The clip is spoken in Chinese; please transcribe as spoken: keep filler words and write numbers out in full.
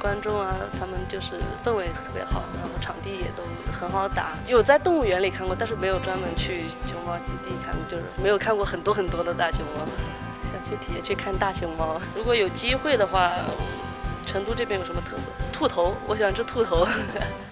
观众啊，他们就是氛围特别好，然后场地也都很好打。有在动物园里看过，但是没有专门去熊猫基地看过，就是没有看过很多很多的大熊猫。想去体验去看大熊猫，如果有机会的话，成都这边有什么特色？兔头，我喜欢吃兔头。